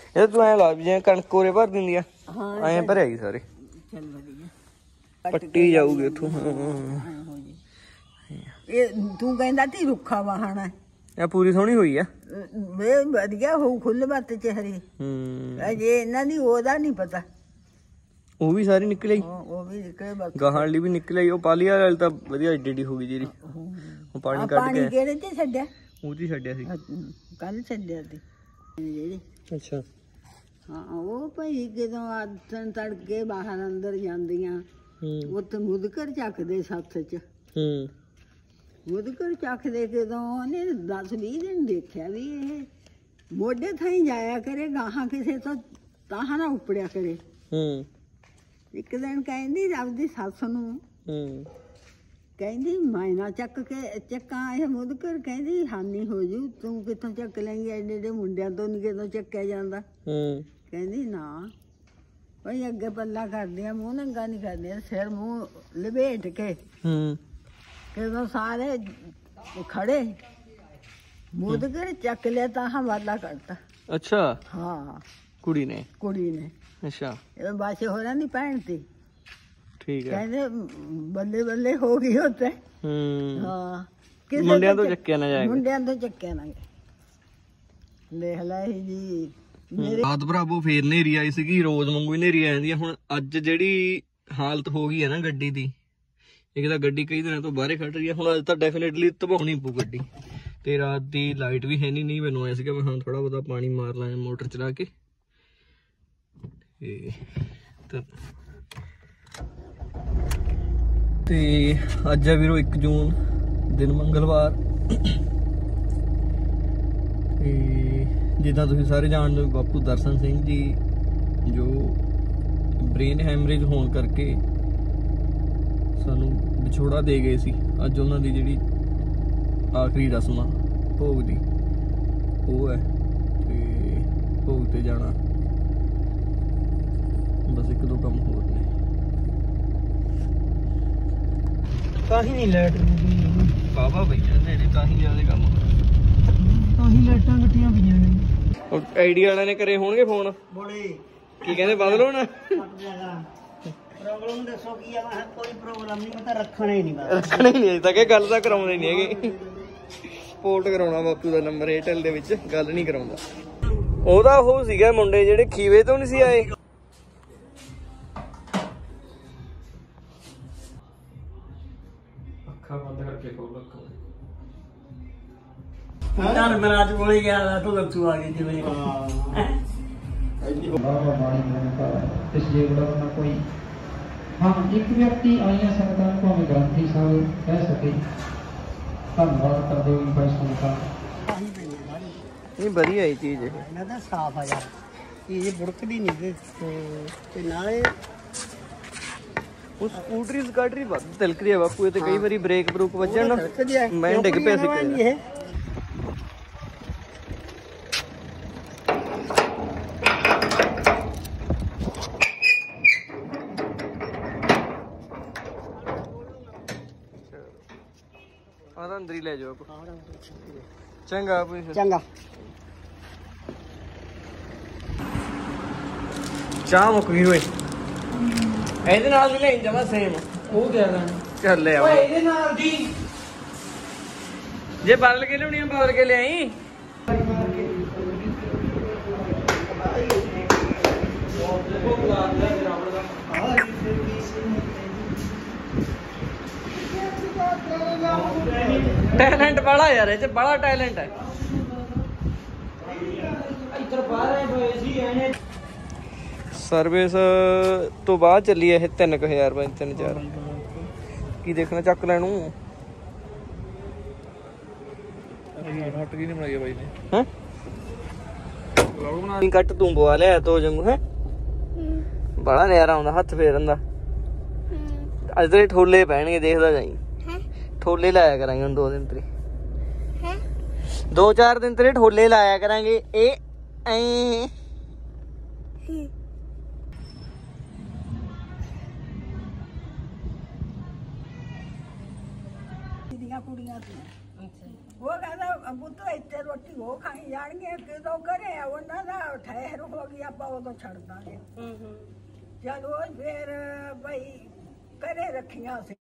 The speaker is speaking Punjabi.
ਇਹ ਤੂੰ ਐ ਲਾ ਵੀ ਜਿਵੇਂ ਕਣਕ ਕੋਰੇ ਭਰ ਦਿੰਦੀ ਆ ਐਂ ਭਰਿਆ ਗਈ ਸਾਰੇ। ਚੱਲ ਵਧੀਆ ਪੱਟੀ ਜਾਊਗੀ ਉੱਥੋਂ। ਇਹ ਤੂੰ ਕਹਿੰਦਾ ਤੀ ਰੁੱਖਾ ਵਾਹਣਾ ਇਹ ਪੂਰੀ ਸੋਹਣੀ ਹੋਈ ਆ ਵੇ ਵਧੀਆ ਹੋਊ ਖੁੱਲ ਬੱਤ ਚਿਹਰੇ। ਅਜੇ ਇਹਨਾਂ ਦੀ ਉਹਦਾ ਨਹੀਂ ਪਤਾ। ਉਹ ਵੀ ਸਾਰੀ ਨਿਕਲ ਆਈ, ਉਹ ਵੀ ਨਿਕਲੇ ਗਾਹਾਂ ਵਾਲੀ ਵੀ ਨਿਕਲ ਆਈ। ਉਹ ਪਾਲੀ ਵਾਲੀ ਤਾਂ ਵਧੀਆ ਏਡੀ ਏਡੀ ਹੋ ਗਈ ਜਿਹੜੀ। ਉਹ ਪਾਣੀ ਕੱਢ ਕੇ ਕਿਹੜੇ ਤੇ ਛੱਡਿਆ? ਉਹ ਚ ਛੱਡਿਆ ਸੀ ਕੱਲ ਛੱਡਿਆ ਤੇ ਜਿਹੜੀ। ਅੱਛਾ ਹਾਂ ਉਹ ਭਾਈ ਜਦੋਂ ਆਦਨ ਤੜਕੇ ਬਾਹਰ ਅੰਦਰ ਜਾਂਦੀਆਂ ਉੱਥੇ ਮੁਦਕਰ ਚੱਕਦੇ ਸੱਥ ਚ। ਮੁਦਕਰ ਚੱਕਦੇ ਜਦੋਂ ਉਹਨੇ 10-20 ਦਿਨ ਦੇਖਿਆ ਵੀ ਇਹ ਮੋਢੇ ਥਾਈ ਜਾਇਆ ਕਰੇ ਗਾਹਾਂ ਕਿਸੇ ਤੋਂ ਤਾਹਾਂ ਨਾ ਉਪੜਿਆ ਕਰੇ। ਇੱਕ ਦਿਨ ਕਹਿੰਦੀ ਆਪਦੀ ਸੱਸ ਨੂੰ ਕਹਿੰਦੀ ਮੈਂ ਨਾ ਚੱਕ ਕੇ ਚੱਕਾਂ ਇਹ ਮੁਦਕਰ। ਕਹਿੰਦੀ ਹਾਨੀ ਹੋ ਜੂ, ਤੂੰ ਕਿੱਥੋਂ ਚੱਕ ਲੈਂਗੀ, ਐਡੇ ਐਡੇ ਮੁੰਡਿਆਂ ਤੋਂ ਨਹੀਂ ਕਿਤੋਂ ਚੱਕਿਆ ਜਾਂਦਾ। ਕਹਿੰਦੀ ਨਾ ਭਾਈ ਅੱਗੇ ਪੱਲਾ ਕਰਦੀਆਂ, ਮੂੰਹ ਨੰਗਾ ਨਹੀਂ ਕਰਦੀਆਂ, ਸਿਰ ਮੂੰਹ ਲਪੇਟ ਕੇ। ਜਦੋਂ ਸਾਰੇ ਖੜੇ ਮੁਦਕਰ ਚੱਕ ਲਿਆ ਤਾਂ ਹਵਾਲਾ ਕਰਤਾ। ਅੱਛਾ ਹਾਂ ਕੁੜੀ ਨੇ ਅੱਛਾ ਇਹ ਬਾਸ਼ੇ ਹੋਰਾਂ ਦੀ ਭੈਣ ਤੀ। ਠੀਕ ਹੈ ਕਹਿੰਦੇ ਬੱਲੇ ਬੱਲੇ ਹੋ ਗਈ ਉੱਥੇ। ਹਾਂ ਮੁੰਡਿਆਂ ਤੋਂ ਚੱਕਿਆ ਨਾ ਜਾਏਗਾ, ਮੁੰਡਿਆਂ ਤੋਂ ਚੱਕਿਆ ਨਾ ਦੇਖ ਲੈ ਜੀ। ਰਾਤ ਭਰਾਵੋ ਫੇਰ ਨੇਰੀ ਆਈ ਸੀਗੀ, ਰੋਜ਼ ਵਾਂਗੂ ਹੀ ਨੇਰੀ ਆ ਜਾਂਦੀ ਆ। ਹੁਣ ਅੱਜ ਜਿਹੜੀ ਹਾਲਤ ਹੋ ਗਈ ਹੈ ਨਾ ਗੱਡੀ ਦੀ, ਇੱਕ ਤਾਂ ਗੱਡੀ ਕਈ ਦਿਨਾਂ ਤੋਂ ਬਾਹਰੇ ਖੜ ਰਹੀ ਹੈ, ਹੁਣ ਅੱਜ ਤਾਂ ਡੈਫੀਨੇਟਲੀ ਧਵਾਉਣੀ ਪਊ ਗੱਡੀ। ਤੇ ਰਾਤ ਦੀ ਲਾਈਟ ਵੀ ਹੈ ਨਹੀਂ ਮੈਨੂੰ ਆਇਆ ਸੀਗਾ ਮੈਂ ਹਾਂ ਥੋੜਾ ਬਹੁਤਾ ਪਾਣੀ ਮਾਰ ਲਾਂ ਮੋਟਰ ਚਲਾ ਕੇ। ਤੇ ਅੱਜ ਆ ਵੀਰੋ 1 ਜੂਨ ਦਿਨ ਮੰਗਲਵਾਰ। ਤੇ ਜਿੱਦਾਂ ਤੁਸੀਂ ਸਾਰੇ ਜਾਣਦੇ ਹੋ ਬਾਪੂ ਦਰਸ਼ਨ ਸਿੰਘ ਜੀ ਜੋ ਬ੍ਰੇਨ ਹੈਮਰੇਜ ਹੋਣ ਕਰਕੇ ਸਾਨੂੰ ਵਿਛੋੜਾ ਦੇ ਗਏ ਸੀ। ਅੱਜ ਉਹਨਾਂ ਦੀ ਜਿਹੜੀ ਆਖਰੀ ਰਸਮ ਆ ਭੋਗ ਦੀ ਉਹ ਹੈ ਤੇ ਭੋਗ ਤੇ ਜਾਣਾ ਬਸ 1-2 ਕੰਮ ਹੋਰ ਨੇ। ਤਾਂ ਹੀ ਨਹੀਂ ਲਾਈਟ ਬਾਬਾ ਬਈ ਜਾਂਦੇ ਨੇ, ਤਾਂ ਹੀ ਜ਼ਿਆਦਾ ਕੰਮ, ਤਾਂ ਹੀ ਲਾਈਟਾਂ ਕੱਟੀਆਂ ਪਈਆਂ ਨੇ। ਉਹ ਆਈਡੀਆ ਵਾਲਿਆਂ ਨੇ ਕਰੇ ਹੋਣਗੇ ਫੋਨ ਬੋਲੇ ਕੀ ਕਹਿੰਦੇ ਬਦਲੋ ਨਾ। ਪ੍ਰੋਬਲਮ ਦੱਸੋ ਕੀ ਆ? ਮੈਂ ਕੋਈ ਪ੍ਰੋਬਲਮ ਨਹੀਂ, ਮੈਂ ਤਾਂ ਰੱਖਣਾ ਹੀ ਨਹੀਂ ਅਜੇ ਤੱਕ। ਇਹ ਗੱਲ ਤਾਂ ਕਰਾਉਂਦੇ ਨਹੀਂ ਹੈਗੇ। ਸਪੋਰਟ ਕਰਾਉਣਾ ਬਾਪੂ ਦਾ ਨੰਬਰ ਏਅਰਟੈਲ ਦੇ ਵਿੱਚ, ਗੱਲ ਨਹੀਂ ਕਰਾਉਂਦਾ। ਉਹਦਾ ਉਹ ਸੀਗਾ ਮੁੰਡੇ ਜਿਹੜੇ ਖੀਵੇ ਤੋਂ ਨਹੀਂ ਸੀ ਆਏ। ਅੱਖਾਂ ਬੰਦ ਕਰਕੇ ਖੋਲ ਅੱਖਾਂ। ਧਰਮਰਾਜ ਕੋਲੇ ਗਿਆ ਤੂੰ ਲੱਤੂ ਆ ਗਈ ਜਿਵੇਂ। ਇਸ ਜੀਵਨ ਦਾ ਕੋਈ ਹਾਂ ਇੱਕ ਵਿਅਕਤੀ ਆਈਆਂ ਸੰਗਤਾਂ ਨੂੰ ਭਾਵੇਂ ਗ੍ਰੰਥੀ ਸਾਹਿਬ ਕਹਿ ਸਕੇ। ਧੰਨਵਾਦ ਕਰਦੇ ਹੋਏ ਫੈਸਲਾ ਦਾ ਨਹੀਂ ਵਧੀਆ ਇਹ ਚੀਜ਼ ਇਹ ਇਹਨਾਂ ਦਾ ਸਾਫ ਆ ਯਾਰ, ਇਹ ਬੁੜਕਦੀ ਨਹੀਂ ਤੇ ਨਾਲੇ ਉਹ ਸਕੂਟਰੀ ਸਕਾਟਰੀ ਵੱਧ ਤਿਲਕਦੀ ਆ ਬਾਪੂ। ਇਹ ਤੇ ਕਈ ਵਾਰੀ ਬ੍ਰੇਕ ਬਰੂਕ ਵੱਜਣ ਨਾ ਮੈਂ ਡਿੱਗ ਪਿਆ ਸੀ। ਅੰਦਰ ਹੀ ਲੈ ਜਾਓ ਚੰਗਾ ਚੰਗਾ। ਚਾਹ ਮੁੱਕ ਗਈ ਓਏ, ਇਹਦੇ ਨਾਲ ਵੀ ਲੈ ਜਾਵਾਂ ਸੇਮ। ਉਹ ਕਿਆ ਕਰਨਾ ਚੱਲ ਲੈ ਆ ਇਹਦੇ ਨਾਲ ਦੀ, ਜੇ ਬਦਲ ਕੇ ਲਿਆਉਣੀ ਬਦਲ ਕੇ ਲਿਆਈ। ਟੈਲੈਂਟ ਬੜਾ ਯਾਰ, ਇਹ ਚ ਬੜਾ ਟੈਲੈਂਟ ਹੈ। ਸਰਵਿਸ ਤੋਂ ਬਾਅਦ ਚੱਲੀ ਇਹ 3000 ਰੁਪਏ 3-4 ਕੀ ਦੇਖਣਾ ਚੱਕ ਲੈਣੂ। ਹਟ ਕੀ ਨਹੀਂ ਬਣਾਈ ਬਾਈ ਨੇ ਹੈ ਕੱਟ ਤੂੰ ਬਵਾ ਲਿਆ ਤੋ ਜੰਗੂ ਹੈ ਬੜਾ ਨਜ਼ਾਰਾ ਆਉਂਦਾ ਹੱਥ ਫੇਰਨ ਦਾ। ਅੱਜ ਤੇਰੇ ਠੋਲੇ ਪੈਣਗੇ ਦੇਖਦਾ ਜਾਈ। ਠੋਲੇ ਲਾਇਆ ਕਰਾਂਗੇ ਹੁਣ 2 ਦਿਨ ਤੇਰੇ 2-4 ਦਿਨ ਤੇਰੇ ਠੋਲੇ ਲਾਇਆ ਕਰਾਂਗੇ। ਇਹ ਐ ਕੁੜੀਆਂ ਉਹ ਕਹਿੰਦਾ ਪੁੱਤ ਇੱਥੇ ਰੋਟੀ ਉਹ ਖਾਈ ਜਾਣਗੇ ਕਿਦੋਂ ਕਰੇ ਉਹਨਾਂ ਦਾ ਠਹਿਰ ਹੋ ਗਈ ਆਪਾਂ ਉਦੋਂ ਛੱਡ ਦਾਂਗੇ ਚਲੋ ਫਿਰ ਬਈ ਘਰੇ ਰੱਖੀਆਂ ਸੀ